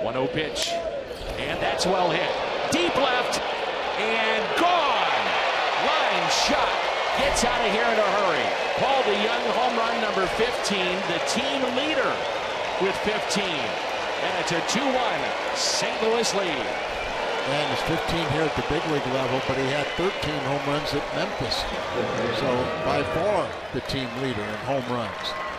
1-0 pitch. And that's well hit. Deep left. And gone. Line shot. Gets out of here in a hurry. Paul DeJong, home run number 15. The team leader with 15. And it's a 2-1 St. Louis lead. And it's 15 here at the big league level, but he had 13 home runs at Memphis. So by far the team leader in home runs.